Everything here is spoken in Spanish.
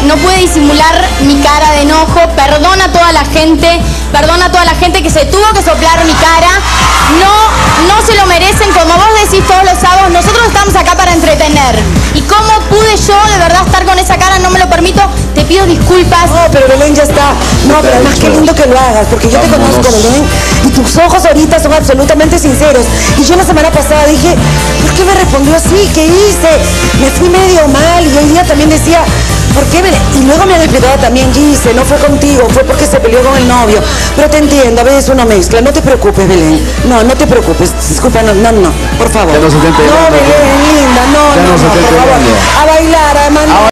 no pude disimular mi cara de enojo. Perdona a toda la gente que se tuvo que soplar mi cara. No se lo merecen, como vos decís todos los sábados. Nosotros estamos acá para entretener. Y cómo pude yo de verdad estar con esa cara, no me lo permito. Te pido disculpas. No, pero Belén ya está. No, pero además qué lindo que lo hagas, porque yo te conozco, Belén, y tus ojos ahorita son absolutamente sinceros. Y yo la semana pasada dije, ¿por qué me respondió así? ¿Qué hice? Me fui medio mal, y hoy día también decía, ¿por qué? Y luego me han explicado también, Gise, no fue contigo, fue porque se peleó con el novio. Pero te entiendo, a veces una mezcla. No te preocupes, Belén. No te preocupes. Disculpa, no, por favor. Ya no se te No, Belén, linda, no, por favor. A bailar, a mandar.